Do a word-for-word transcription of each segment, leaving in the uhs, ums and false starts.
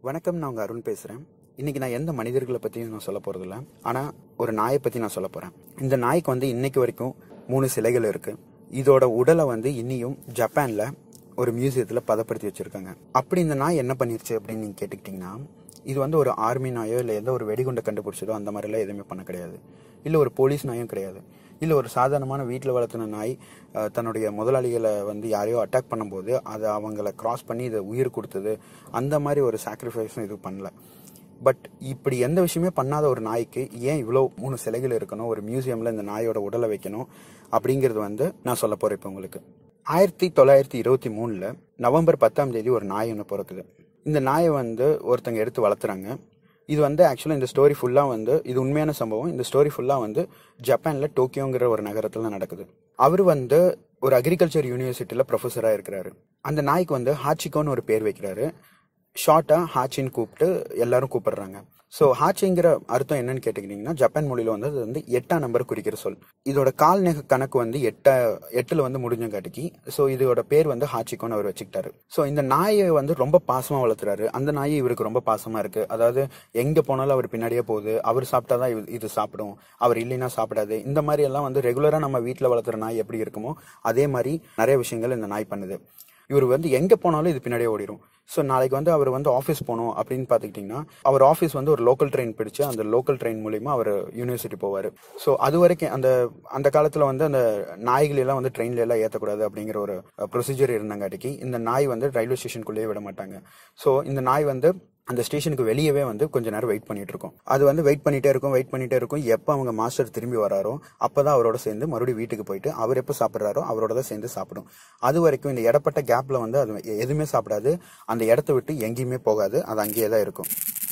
வணக்கம், நான் உங்க அருண் பேசுறேன். இன்னைக்கு நான் எந்த மனிதர்களை பத்தியும் நான் சொல்ல போறது இல்லை. ஆனா ஒரு நாயை பத்தி நான் சொல்ல போறேன். இந்த நாய்க்கு வந்து இன்னைக்கு வரைக்கும் மூணு சிலைகள் இருக்கு. இதோட உடலை வந்து இன்னியும் ஜப்பான்ல ஒரு மியூசியத்துல பதப்படுத்தி வச்சிருக்காங்க. அப்படி இந்த நாய் என்ன பண்ணிருச்சு அப்படின்னு நீங்க கேட்டுக்கிட்டீங்கன்னா, இது வந்து ஒரு ஆர்மி நாயோ இல்லை எந்த ஒரு வெடிகுண்டை கண்டுபிடிச்சதோ அந்த மாதிரிலாம் எதுவுமே பண்ண கிடையாது. இல்லை ஒரு போலீஸ் நாயும் கிடையாது. இல்லை ஒரு சாதாரணமான வீட்டில் வளர்த்துன நாய் தன்னுடைய முதலாளிகளை வந்து யாரையோ அட்டாக் பண்ணும்போது அதை அவங்கள கிராஸ் பண்ணி இதை உயிர் கொடுத்தது, அந்த மாதிரி ஒரு சாக்ரிஃபைஸும் இது பண்ணல. பட் இப்படி எந்த விஷயமே பண்ணாத ஒரு நாய்க்கு ஏன் இவ்வளோ மூணு சிலைகள் இருக்கணும், ஒரு மியூசியமில் இந்த நாயோட உடலை வைக்கணும் அப்படிங்கிறது வந்து நான் சொல்ல போகிறேன் இப்போ உங்களுக்கு. ஆயிரத்தி தொள்ளாயிரத்தி இருபத்தி மூணில் நவம்பர் பத்தாம் தேதி ஒரு நாய் ஒன்று பிறக்குது. இந்த நாயை வந்து ஒருத்தங்க எடுத்து வளர்த்துறாங்க. இது வந்து ஆக்சுவலாக இந்த ஸ்டோரி ஃபுல்லாக வந்து இது உண்மையான சம்பவம். இந்த ஸ்டோரி ஃபுல்லாக வந்து ஜப்பானில் டோக்கியோங்கிற ஒரு நகரத்தில் நடக்குது. அவர் வந்து ஒரு அக்ரிகல்ச்சர் யூனிவர்சிட்டியில் ப்ரொஃபஸராக இருக்கிறாரு. அந்த நாய்க்கு வந்து ஹாச்சிகோன்னு ஒரு பேர் வைக்கிறாரு. ஷார்ட்டா ஹாச்சின்னு கூப்பிட்டு எல்லாரும் கூப்பிடுறாங்க. ஸோ ஹாச்சிங்கிற அர்த்தம் என்னன்னு கேட்டுக்கிட்டீங்கன்னா, ஜப்பான் மொழியில வந்து அது வந்து எட்டாம் நம்பர் குறிக்கிற சொல். இதோட கால் நெக கணக்கு வந்து எட்ட எட்டுல வந்து முடிஞ்சங்காட்டிக்கு ஸோ இதோட பேர் வந்து ஹாச்சிக்கோன்னு அவர் வச்சுக்கிட்டாரு. ஸோ இந்த நாயை வந்து ரொம்ப பாசமா வளர்த்துறாரு. அந்த நாய் இவருக்கு ரொம்ப பாசமா இருக்கு. அதாவது எங்க போனாலும் அவர் பின்னாடியே போகுது. அவர் சாப்பிட்டாதான் இது சாப்பிடும், அவர் இல்லைன்னா சாப்பிடாது. இந்த மாதிரி எல்லாம் வந்து ரெகுலரா நம்ம வீட்டில் வளர்த்துற நாய் எப்படி இருக்குமோ அதே மாதிரி நிறைய விஷயங்கள் இந்த நாய் பண்ணுது. இவர் வந்து எங்க போனாலும் இது பின்னாடியே ஓடிடும். ஸோ நாளைக்கு வந்து அவர் வந்து ஆஃபீஸ் போகணும் அப்படின்னு பார்த்துக்கிட்டிங்கன்னா, அவர் ஆஃபீஸ் வந்து ஒரு லோக்கல் ட்ரெயின் பிடிச்சு அந்த லோக்கல் ட்ரெயின் மூலியமா அவர் யூனிவர்சிட்டி போவார். ஸோ அது வரைக்கும் அந்த அந்த காலத்தில் வந்து அந்த நாய்கள் எல்லாம் வந்து ட்ரெயின்ல எல்லாம் ஏற்றக்கூடாது அப்படிங்கிற ஒரு ப்ரொசீஜர் இருந்தங்காட்டிக்கு இந்த நாய் வந்து ரயில்வே ஸ்டேஷனுக்குள்ளேயே விட மாட்டாங்க. ஸோ இந்த நாய் வந்து அந்த ஸ்டேஷனுக்கு வெளியவே வந்து கொஞ்ச நேரம் வெயிட் பண்ணிட்டு இருக்கும். அது வந்து வெயிட் பண்ணிட்டே இருக்கும் வெயிட் பண்ணிட்டே இருக்கும் எப்போ அவங்க மாஸ்டர் திரும்பி வராரோ அப்போதான் அவரோட சேர்ந்து மறுபடியும் வீட்டுக்கு போயிட்டு அவர் எப்போ சாப்பிட்றாரோ அவரோட தான் சேர்ந்து சாப்பிடும். அது வரைக்கும் இந்த இடப்பட்ட கேப்ல வந்து அது எதுவுமே சாப்பிடாது. அந்த இடத்த விட்டு எங்கேயுமே போகாது. அது அங்கேயே தான் இருக்கும்.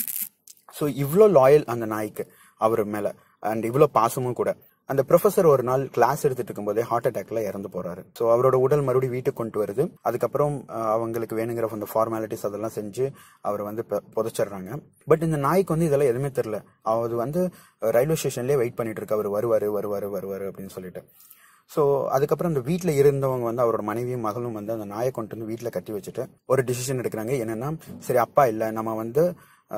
ஸோ இவ்வளோ லாயல் அந்த நாய்க்கு அவர் மேல, அண்ட் இவ்வளோ பாசமும் கூட. அந்த ப்ரொஃபஸர் ஒரு நாள் கிளாஸ் எடுத்துட்டு இருக்கும்போதே ஹார்ட் அட்டாக்ல இறந்து போறாரு. ஸோ அவரோட உடல் மறுபடியும் வீட்டுக்கு கொண்டு வருது. அதுக்கப்புறம் அவங்களுக்கு வேணுங்கிற அந்த ஃபார்மாலிட்டிஸ் அதெல்லாம் செஞ்சு அவர் வந்து புதைச்சிடுறாங்க. பட் இந்த நாய்க்கு வந்து இதெல்லாம் எதுவுமே தெரியல. அவர் வந்து ரயில்வே ஸ்டேஷன்லேயே வெயிட் பண்ணிட்டு இருக்கு. அவர் வருவாரு வருவாரு வருவாரு அப்படின்னு சொல்லிட்டு. ஸோ அதுக்கப்புறம் அந்த வீட்டில் இருந்தவங்க வந்து அவரோட மனைவியும் மகளும் வந்து அந்த நாயை கொண்டு வந்து வீட்டில் கட்டி வச்சுட்டு ஒரு டிசிஷன் எடுக்கிறாங்க. என்னன்னா, சரி அப்பா இல்லை, நம்ம வந்து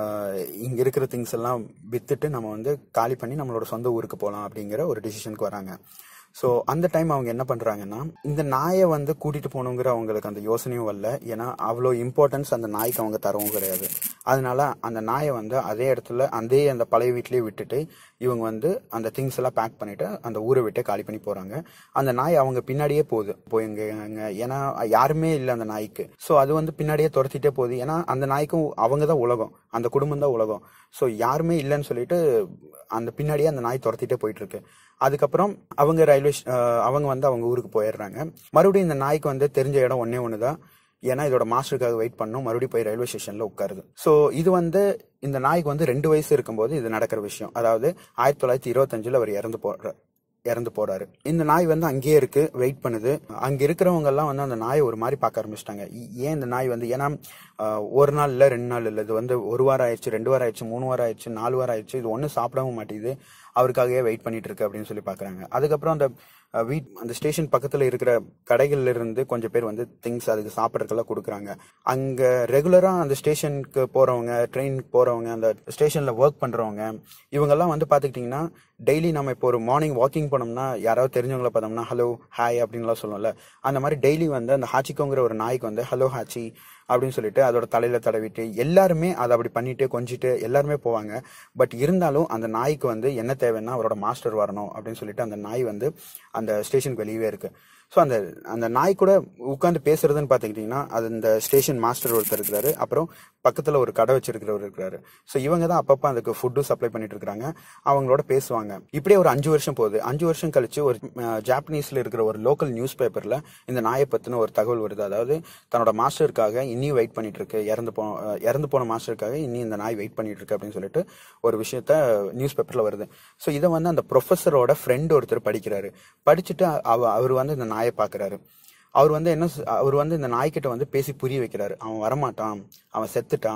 இங்க இருக்கிற திங்ஸ் எல்லாம் வித்துட்டு நம்ம வந்து காலி பண்ணி நம்மளோட சொந்த ஊருக்கு போகலாம் அப்படிங்கிற ஒரு டிசிஷனுக்கு வராங்க. ஸோ அந்த டைம் அவங்க என்ன பண்றாங்கன்னா, இந்த நாயை வந்து கூட்டிட்டு போகணுங்கிற அவங்களுக்கு அந்த யோசனையும் வரல. ஏன்னா அவ்வளோ இம்பார்ட்டன்ஸ் அந்த நாய்க்கு அவங்க தரவும் கிடையாது. அதனால அந்த நாயை வந்து அதே இடத்துல அதே அந்த பழைய வீட்லயே விட்டுட்டு இவங்க வந்து அந்த திங்ஸ் எல்லாம் பேக் பண்ணிட்டு அந்த ஊரை விட்டு காலி பண்ணி போறாங்க. அந்த நாய் அவங்க பின்னாடியே போகுது. போய்ங்க ஏன்னா யாருமே இல்லை அந்த நாய்க்கு. ஸோ அது வந்து பின்னாடியே துரத்திட்டே போகுது. ஏன்னா அந்த நாய்க்கும் அவங்க தான் உலகம், அந்த குடும்பம் தான் உலகம். ஸோ யாருமே இல்லைன்னு சொல்லிட்டு அந்த பின்னாடியே அந்த நாய் துரத்திட்டே போயிட்டு இருக்கு. அதுக்கப்புறம் அவங்க ரயில்வே அவங்க வந்து அவங்க ஊருக்கு போயிடுறாங்க. மறுபடியும் இந்த நாய்க்கு வந்து தெரிஞ்ச இடம் ஒன்னே ஒண்ணுதான். ஏன்னா இதோட மாஸ்டருக்காக வெயிட் பண்ணும். மறுபடியும் போய் ரயில்வே ஸ்டேஷன்ல உட்காருது. ஸோ இது வந்து இந்த நாய்க்கு வந்து ரெண்டு வயசு இருக்கும்போது இது நடக்கிற விஷயம். அதாவது ஆயிரத்தி தொள்ளாயிரத்தி இருபத்தி அஞ்சுல அவர் இறந்து போற இறந்து போறாரு. இந்த நாய் வந்து அங்கேயே இருக்கு, வெயிட் பண்ணுது. அங்க இருக்கிறவங்க எல்லாம் வந்து அந்த நாயை ஒரு மாதிரி பார்க்க ஆரம்பிச்சிட்டாங்க. ஏன் இந்த நாய் வந்து, ஏன்னா ஒரு நாள் இல்ல ரெண்டு நாள் இல்ல, இது வந்து ஒரு வாரம் ஆயிடுச்சு, ரெண்டு வாரம் ஆயிடுச்சு, மூணு வாரம் ஆயிடுச்சு, நாலு வாரம் ஆயிடுச்சு, இது ஒன்னும் சாப்பிடவும் மாட்டேங்குது, அவருக்காகவே வெயிட் பண்ணிட்டு இருக்கு அப்படின்னு சொல்லி பாக்குறாங்க. அதுக்கப்புறம் அந்த வீட் அந்த ஸ்டேஷன் பக்கத்துல இருக்கிற கடைகள்ல இருந்து கொஞ்சம் பேர் வந்து திங்ஸ் அதுக்கு சாப்பிடறதுக்கெல்லாம் கொடுக்குறாங்க. அங்க ரெகுலரா அந்த ஸ்டேஷனுக்கு போறவங்க, ட்ரெயினுக்கு போறவங்க, அந்த ஸ்டேஷன்ல ஒர்க் பண்றவங்க, இவங்கெல்லாம் வந்து பாத்துக்கிட்டீங்கன்னா டெய்லி நம்ம இப்போ ஒரு மார்னிங் வாக்கிங் போனோம்னா யாராவது தெரிஞ்சவங்களை பார்த்தோம்னா ஹலோ ஹாய் அப்படின்லாம் சொல்லுவோம்ல, அந்த மாதிரி டெய்லி வந்து அந்த ஹாச்சிக்கோங்கிற ஒரு நாய்க்கு வந்து ஹலோ ஹாச்சி அப்படின்னு சொல்லிட்டு அதோட தலையில தடவிட்டு எல்லாருமே அதை அப்படி பண்ணிட்டு கொஞ்சிட்டு எல்லாருமே போவாங்க. பட் இருந்தாலும் அந்த நாய்க்கு வந்து என்ன தேவைன்னா அவரோட மாஸ்டர் வரணும் அப்படின்னு சொல்லிட்டு அந்த நாய் வந்து அந்த ஸ்டேஷனுக்கு வெளியவே இருக்கு. ஸோ அந்த அந்த நாய் கூட உட்காந்து பேசுறதுன்னு பார்த்துக்கிட்டிங்கன்னா அது இந்த ஸ்டேஷன் மாஸ்டர் ஒருத்தர் இருக்கிறாரு, அப்புறம் பக்கத்தில் ஒரு கடை வச்சிருக்கிறவர் இருக்கிறாரு. ஸோ இவங்க தான் அப்பப்போ அதுக்கு ஃபுட்டு சப்ளை பண்ணிட்டு இருக்காங்க. அவங்களோட பேசுவாங்க. இப்படியே ஒரு அஞ்சு வருஷம் போகுது. அஞ்சு வருஷம் கழிச்சு ஒரு ஜாப்பனீஸ்ல இருக்கிற ஒரு லோக்கல் நியூஸ் பேப்பர்ல இந்த நாயை பத்தின ஒரு தகவல் வருது. அதாவது தன்னோட மாஸ்டருக்காக இன்னியும் வெயிட் பண்ணிட்டு இருக்கு, இறந்து போ இறந்து போன மாஸ்டருக்காக இன்னும் இந்த நாய் வெயிட் பண்ணிட்டு இருக்கு அப்படின்னு சொல்லிட்டு ஒரு விஷயத்த நியூஸ் பேப்பர்ல வருது. ஸோ இதை வந்து அந்த ப்ரொஃபஸரோட ஃப்ரெண்ட் ஒருத்தர் படிக்கிறாரு. படிச்சுட்டு அவர் வந்து இந்த நாயை பாக்குறாரு. அவர் வந்து என்ன அவர் வந்து இந்த நாய்கிட்ட வந்து பேசி புரிய வைக்கிறாரு. அவன் வரமாட்டான், அவன் செத்துட்டான்,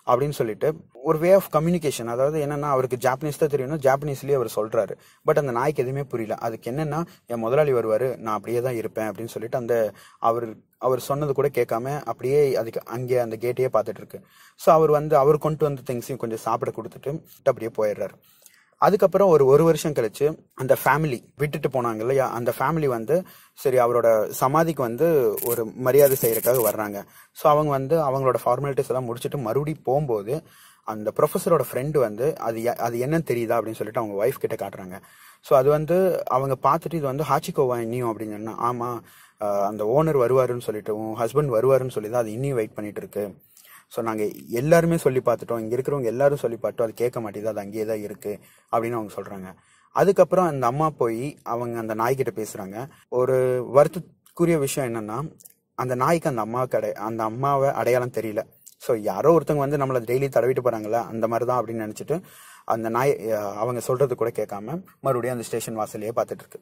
அப்படின்னு சொல்லிட்டு ஒரு வே ஆஃப் கம்யூனிகேஷன். அதாவது என்னன்னா, அவருக்கு ஜாப்பனீஸ் தான் தெரியும்னா ஜாப்பனீஸ்லயே அவர் சொல்றாரு. பட் அந்த நாய்க்கு எதுவுமே புரியல. அதுக்கு என்னன்னா, என் முதலாளி வருவாரு, நான் அப்படியே தான் இருப்பேன் அப்படின்னு சொல்லிட்டு அந்த அவர் அவர் சொன்னது கூட கேட்காம அப்படியே அதுக்கு அங்கே அந்த கேட்டையே பார்த்துட்டு இருக்கு. ஸோ அவர் வந்து அவர் கொண்டு வந்த திங்ஸையும் கொஞ்சம் சாப்பிட கொடுத்துட்டு அப்படியே போயிடுறாரு. அதுக்கப்புறம் ஒரு ஒரு வருஷம் கழிச்சு அந்த ஃபேமிலி விட்டுட்டு போனாங்க இல்லையா, அந்த ஃபேமிலி வந்து சரி அவரோட சமாதிக்கு வந்து ஒரு மரியாதை செய்யறதுக்காக வர்றாங்க. ஸோ அவங்க வந்து அவங்களோட ஃபார்மாலிட்டிஸ் எல்லாம் முடிச்சுட்டு மறுபடியும் போகும்போது அந்த ப்ரொஃபஸரோட ஃப்ரெண்டு வந்து அது அது என்னன்னு தெரியுதா அப்படின்னு சொல்லிட்டு அவங்க ஒய்ஃப் கிட்ட காட்டுறாங்க. ஸோ அது வந்து அவங்க பார்த்துட்டு இது வந்து ஹாச்சிகோவா இன்னியும் அப்படின்னு சொன்னா, ஆமா அந்த ஓனர் வருவாருன்னு சொல்லிட்டு உன் ஹஸ்பண்ட் வருவாருன்னு சொல்லி தான் அது இன்னியும் வெயிட் பண்ணிட்டு இருக்கு. ஸோ நாங்கள் எல்லாருமே சொல்லி பார்த்துட்டோம், இங்கே இருக்கிறவங்க எல்லாரும் சொல்லி பார்த்துட்டோம், அது கேட்க மாட்டேங்குது, அது அங்கேயே தான் இருக்கு அப்படின்னு அவங்க சொல்றாங்க. அதுக்கப்புறம் அந்த அம்மா போய் அவங்க அந்த நாய்கிட்ட பேசுறாங்க. ஒரு வருத்தக்குரிய விஷயம் என்னன்னா, அந்த நாய்க்கு அந்த அம்மாவுக்கு அடை அந்த அம்மாவை அடையாளம் தெரியல. ஸோ யாரோ ஒருத்தவங்க வந்து நம்மளை டெய்லி தடவிட்டு போறாங்களா அந்த மாதிரி தான் அப்படின்னு நினைச்சிட்டு அந்த நாய் அவங்க சொல்றது கூட கேட்காம மறுபடியும் அந்த ஸ்டேஷன் வாசலையே பார்த்துட்டு இருக்கு.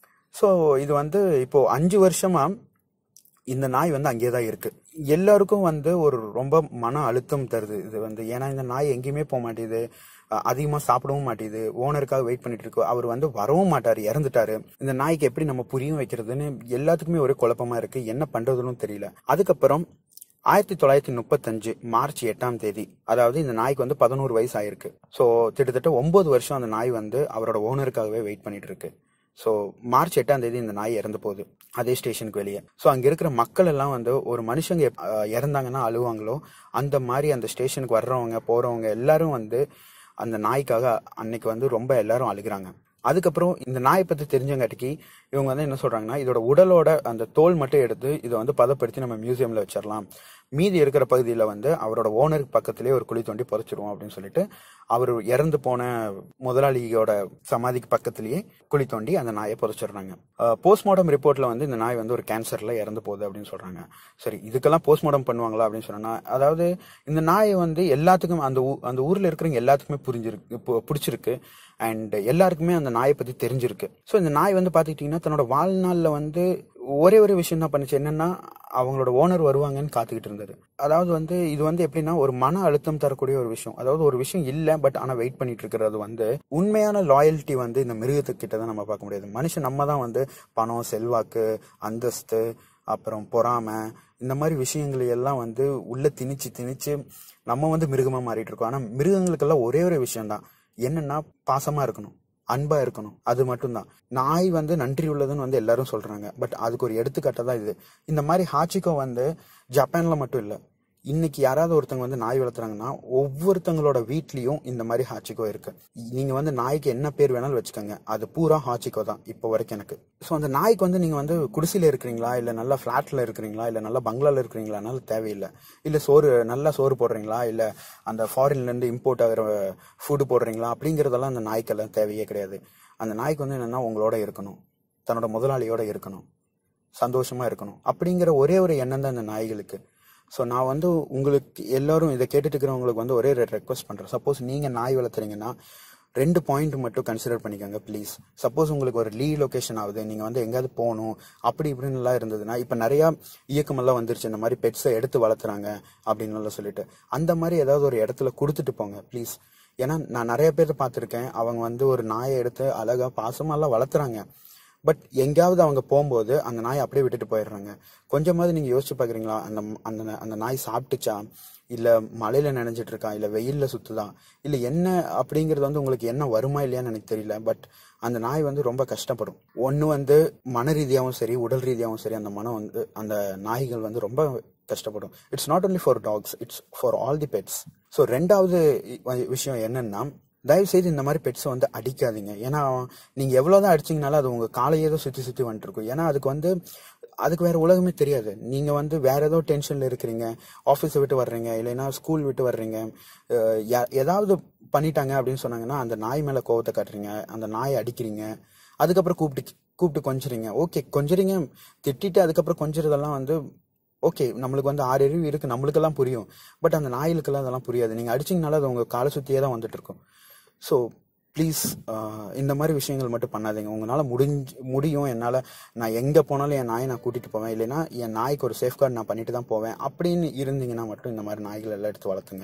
ஸோ இது வந்து இப்போ அஞ்சு வருஷமா இந்த நாய் வந்து அங்கேயே தான் இருக்கு. எல்லாருக்கும் வந்து ஒரு ரொம்ப மன அழுத்தம் தருது இது வந்து. ஏன்னா இந்த நாய் எங்கேயுமே போக மாட்டேது, அதிகமா சாப்பிடவும் மாட்டேது, ஓனருக்காக வெயிட் பண்ணிட்டு இருக்கு. அவர் வந்து வரவும் மாட்டாரு, இறந்துட்டாரு. இந்த நாய்க்கு எப்படி நம்ம புரியும் வைக்கிறதுன்னு எல்லாத்துக்குமே ஒரே குழப்பமா இருக்கு, என்ன பண்றதுன்னு தெரியல. அதுக்கப்புறம் ஆயிரத்தி தொள்ளாயிரத்தி முப்பத்தஞ்சு மார்ச் எட்டாம் தேதி, அதாவது இந்த நாய்க்கு வந்து பதினோரு வயசு ஆயிருக்கு. ஸோ கிட்டத்தட்ட ஒன்பது வருஷம் அந்த நாய் வந்து அவரோட ஓனருக்காகவே வெயிட் பண்ணிட்டு இருக்கு. ஸோ மார்ச் எட்டாம் தேதி இந்த நாய் இறந்து போகுது அதே ஸ்டேஷனுக்கு வெளியே. ஸோ அங்க இருக்கிற மக்கள் எல்லாம் வந்து ஒரு மனுஷங்க இறந்தாங்கன்னா அழுவாங்களோ அந்த மாதிரி அந்த ஸ்டேஷனுக்கு வர்றவங்க போறவங்க எல்லாரும் வந்து அந்த நாய்க்காக அன்னைக்கு வந்து ரொம்ப எல்லாரும் அழுகிறாங்க. அதுக்கப்புறம் இந்த நாயை பத்தி தெரிஞ்சங்காட்டிக்கு இவங்க வந்து என்ன சொல்றாங்கன்னா, இதோட உடலோட அந்த தோல் மட்டும் எடுத்து இதை வந்து பதப்படுத்தி நம்ம மியூசியம்ல வச்சிடலாம், மீதி இருக்கிற பகுதியில வந்து அவரோட ஓனருக்கு பக்கத்திலேயே ஒரு குழி தோண்டி புதைச்சிருவோம் அப்படின்னு சொல்லிட்டு அவர் இறந்து போன முதலாளியோட சமாதிக்கு பக்கத்திலேயே குழி தோண்டி அந்த நாயை புதைச்சிடுறாங்க. போஸ்ட்மார்டம் ரிப்போர்ட்ல வந்து இந்த நாய் வந்து ஒரு கேன்சர்ல இறந்து போகுது அப்படின்னு சொல்றாங்க. சரி, இதுக்கெல்லாம் போஸ்ட்மார்டம் பண்ணுவாங்களா அப்படின்னு சொன்னா, அதாவது இந்த நாயை வந்து எல்லாத்துக்கும் அந்த அந்த ஊர்ல இருக்கிறவங்க எல்லாத்துக்குமே புரிஞ்சிருக்கு பிடிச்சிருக்கு அண்ட் எல்லாருக்குமே அந்த நாயை பத்தி தெரிஞ்சிருக்கு. ஸோ இந்த நாய் வந்து பாத்துக்கிட்டீங்கன்னா தன்னோட வாழ்நாள்ல வந்து ஒரே ஒரு விஷயம் தான் பண்ணுச்சு, என்னன்னா அவங்களோட ஓனர் வருவாங்கன்னு காத்துக்கிட்டு இருந்தது. அதாவது வந்து இது வந்து எப்படின்னா ஒரு மன அழுத்தம் தரக்கூடிய ஒரு விஷயம். அதாவது ஒரு விஷயம் இல்ல பட் ஆனா வெயிட் பண்ணிட்டு இருக்கிறது வந்து உண்மையான லாயல்ட்டி வந்து இந்த மிருகத்துக்கிட்ட தான் நம்ம பார்க்க முடியாது. மனுஷன் நம்ம தான் வந்து பணம், செல்வாக்கு, அந்தஸ்து, அப்புறம் பொறாமை, இந்த மாதிரி விஷயங்களை எல்லாம் வந்து உள்ள திணிச்சு திணிச்சு நம்ம வந்து மிருகமா மாறிட்டு இருக்கோம். ஆனா மிருகங்களுக்கெல்லாம் ஒரே ஒரு விஷயம் தான், என்னன்னா பாசமா இருக்கணும், அன்பா இருக்கணும், அது மட்டும்தான். நாய் வந்து நன்றி உள்ளதுன்னு வந்து எல்லாரும் சொல்றாங்க, பட் அதுக்கு ஒரு எடுத்துக்காட்டை தான் இது. இந்த மாதிரி ஹாச்சிகோ வந்து ஜப்பான்ல மட்டும் இல்ல, இன்னைக்கு யாராவது ஒருத்தவங்க வந்து நாய் வளர்த்துறாங்கன்னா ஒவ்வொருத்தங்களோட வீட்லயும் இந்த மாதிரி ஹாச்சிகோ இருக்கு. நீங்க வந்து நாய்க்கு என்ன பேர் வேணாலும் வச்சுக்கோங்க, அது பூரா ஹாச்சிகோ தான் இப்போ வரைக்கும் எனக்கு. ஸோ அந்த நாய்க்கு வந்து நீங்க வந்து குடிசையில இருக்கிறீங்களா, இல்ல நல்லா பிளாட்ல இருக்கிறீங்களா, இல்ல நல்லா பங்களால இருக்கிறீங்களானாலும் தேவையில்லை. இல்ல சோறு நல்லா சோறு போடுறீங்களா, இல்ல அந்த ஃபாரின்ல இருந்து இம்போர்ட் ஆகிற ஃபுட்டு போடுறீங்களா, அப்படிங்கறதெல்லாம் அந்த நாய்க்கெல்லாம் தேவையே கிடையாது. அந்த நாய்க்கு வந்து என்னன்னா உங்களோட இருக்கணும், தன்னோட முதலாளியோட இருக்கணும், சந்தோஷமா இருக்கணும், அப்படிங்கிற ஒரே ஒரு எண்ணம் தான் இந்த நாய்களுக்கு. ஸோ நான் வந்து உங்களுக்கு எல்லாரும் இதை கேட்டுட்டு இருக்கிறவங்களுக்கு வந்து ஒரே ரெக்வஸ்ட் பண்றேன். சப்போஸ் நீங்க நாய் வளர்த்துறீங்கன்னா ரெண்டு பாயிண்ட் மட்டும் கன்சிடர் பண்ணிக்கோங்க ப்ளீஸ். சப்போஸ் உங்களுக்கு ஒரு லீ லொகேஷன் ஆகுது, நீங்க வந்து எங்கேயாவது போகணும் அப்படி இப்படின்னு எல்லாம் இருந்ததுன்னா, இப்ப நிறைய இயக்கமெல்லாம் வந்துருச்சு, இந்த மாதிரி பெட்ஸை எடுத்து வளர்த்துறாங்க அப்படின்னு சொல்லிட்டு, அந்த மாதிரி ஏதாவது ஒரு இடத்துல கொடுத்துட்டு போங்க ப்ளீஸ். ஏன்னா நான் நிறைய பேர் பார்த்துருக்கேன், அவங்க வந்து ஒரு நாயை எடுத்து அழகா பாசமெல்லாம் வளர்த்துறாங்க, பட் எங்கேயாவது அவங்க போகும்போது அந்த நாயை அப்படியே விட்டுட்டு போயிடுறாங்க. கொஞ்சமாவது நீங்க யோசிச்சு பாக்குறீங்களா, அந்த அந்த அந்த நாய் சாப்பிட்டுச்சா, இல்ல மழையில நினைஞ்சிட்டு இருக்கா, இல்ல வெயில்ல சுத்துதான், இல்ல என்ன அப்படிங்கறது வந்து உங்களுக்கு என்ன வருமா இல்லையான்னு எனக்கு தெரியல. பட் அந்த நாய் வந்து ரொம்ப கஷ்டப்படும். ஒன்னு வந்து மன ரீதியாகவும் சரி, உடல் ரீதியாகவும் சரி, அந்த மனம் வந்து அந்த நாய்கள் வந்து ரொம்ப கஷ்டப்படும். It's not only for dogs, it's for all the pets. So ரெண்டாவது விஷயம் என்னன்னா, தயவு செய்து இந்த மாதிரி பெட்ஸை வந்து அடிக்காதீங்க. ஏன்னா நீங்க எவ்வளவுதான் அடிச்சீங்கனாலும் அது உங்க காலையே தான் சுத்தி சுத்தி வந்துட்டு இருக்கும். ஏன்னா அதுக்கு வந்து அதுக்கு வேற உலகமே தெரியாது. நீங்க வந்து வேற ஏதோ டென்ஷன்ல இருக்கிறீங்க, ஆஃபீஸை விட்டு வர்றீங்க, இல்லைன்னா ஸ்கூல் விட்டு வர்றீங்க, ஏதாவது பண்ணிட்டாங்க அப்படின்னு சொன்னாங்கன்னா அந்த நாய் மேல கோவத்தை காட்டுறீங்க, அந்த நாயை அடிக்கிறீங்க, அதுக்கப்புறம் கூப்பிட்டு கூப்பிட்டு கொஞ்சறீங்க. ஓகே, கொஞ்சறீங்க, திட்டிட்டு அதுக்கப்புறம் கொஞ்சறதெல்லாம் வந்து ஓகே, நம்மளுக்கு வந்து ஆறு அறிவு இருக்கு, நம்மளுக்கெல்லாம் புரியும். பட் அந்த நாய்களுக்கெல்லாம் அதெல்லாம் புரியாது. நீங்க அடிச்சீங்கனால அது உங்க காலை சுத்தியே தான் வந்துட்டு இருக்கும். ஸோ ப்ளீஸ் இந்த மாதிரி விஷயங்கள் மட்டும் பண்ணாதீங்க. உங்களால முடிஞ்சு முடியும், என்னால் நான் எங்கே போனாலும் என் நாயை நான் கூட்டிட்டு போவேன், இல்லைன்னா என் நாய்க்கு ஒரு சேஃப்கார்டு நான் பண்ணிட்டு தான் போவேன் அப்படின்னு இருந்தீங்கன்னா மட்டும் இந்த மாதிரி நாய்கள் எல்லாம் எடுத்து வளர்த்துங்க.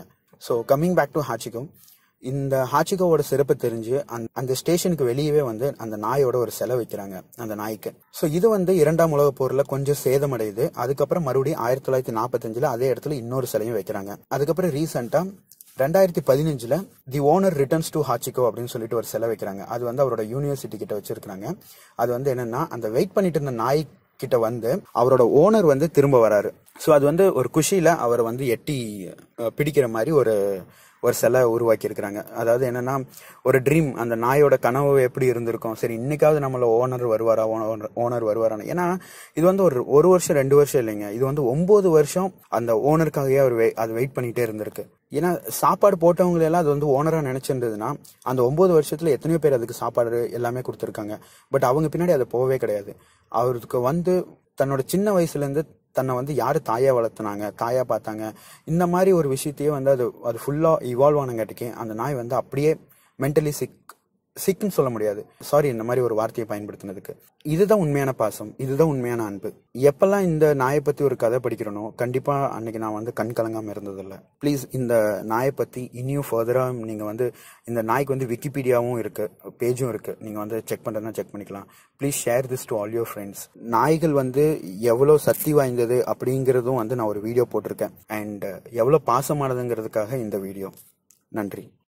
So coming back to Hachiko, இந்த ஹாச்சிகோவோட சிறப்பு தெரிஞ்சு அந்த ஸ்டேஷனுக்கு வெளியவே வந்து அந்த நாயோட ஒரு சிலை வைக்கிறாங்க அந்த நாய்க்கு. ஸோ இது வந்து இரண்டாம் உலக போர்ல கொஞ்சம் சேதமடையுது. அதுக்கப்புறம் மறுபடியும் ஆயிரத்தி தொள்ளாயிரத்தி நாற்பத்தி அஞ்சுல அதே இடத்துல இன்னொரு சிலையும் வைக்கிறாங்க. அதுக்கப்புறம் ரீசெண்டா ரெண்டாயிரத்தி பதினஞ்சுல the owner returns to Hachiko அப்படின்னு சொல்லிட்டு ஒரு சிலை வைக்கிறாங்க. அது வந்து அவரோட யூனிவர்சிட்டி கிட்ட வச்சிருக்காங்க. அது வந்து என்னன்னா, அந்த வெயிட் பண்ணிட்டு இருந்த நாய் கிட்ட வந்து அவரோட ஓனர் வந்து திரும்ப வராரு. ஸோ அது வந்து ஒரு குஷியில அவரை வந்து எட்டி பிடிக்கிற மாதிரி ஒரு ஒரு சிலை உருவாக்கி இருக்கிறாங்க. அதாவது என்னன்னா, ஒரு ட்ரீம், அந்த நாயோட கனவு எப்படி இருந்திருக்கும், சரி இன்னைக்காவது நம்மள ஓனர் வருவாரா ஓனர் வருவாரான்னு. ஏன்னா இது வந்து ஒரு ஒரு வருஷம் ரெண்டு வருஷம் இல்லைங்க, இது வந்து ஒன்பது வருஷம் அந்த ஓனருக்காகவே அவர் அது வெயிட் பண்ணிட்டே இருந்திருக்கு. ஏன்னா சாப்பாடு போட்டவங்க எல்லாம் அது வந்து ஓனரா நினைச்சிருந்ததுன்னா அந்த ஒன்பது வருஷத்துல எத்தனையோ பேர் அதுக்கு சாப்பாடு எல்லாமே கொடுத்துருக்காங்க. பட் அவங்க பின்னாடி அது போகவே கிடையாது. அவருக்கு வந்து தன்னோட சின்ன வயசுல இருந்து தன்னை வந்து யாரு தாயா வளர்த்துனாங்க, தாயா பார்த்தாங்க, இந்த மாதிரி ஒரு விஷயத்தையே வந்து அது அது ஃபுல்லா இவால்வ் ஆனங்காட்டிக்கு அந்த நாய் வந்து அப்படியே மென்டலி சிக் சிக்னு சொல்ல முடியாது, சாரி இந்த மாதிரி ஒரு வார்த்தையை பயன்படுத்தினதுக்கு. இதுதான் உண்மையான பாசம், இதுதான் உண்மையான அன்பு. எப்பெல்லாம் இந்த நாயை பத்தி ஒரு கதை படிக்கிறனோ கண்டிப்பா அன்னைக்கு நான் வந்து கண் கலங்காம இருந்ததில்லை. ப்ளீஸ் இந்த நாயை பத்தி இன்னும் ஃபர்தரா நீங்க வந்து, இந்த நாய்க்கு வந்து விக்கிபீடியாவும் இருக்கு, பேஜும் இருக்கு, நீங்க வந்து செக் பண்றதுனா செக் பண்ணிக்கலாம். Please share this to all your friends. நாய்கள் வந்து எவ்வளவு சக்தி வாய்ந்தது அப்படிங்கிறதும் வந்து நான் ஒரு வீடியோ போட்டிருக்கேன். அண்ட் எவ்வளவு பாசமானதுங்கிறதுக்காக இந்த வீடியோ. நன்றி.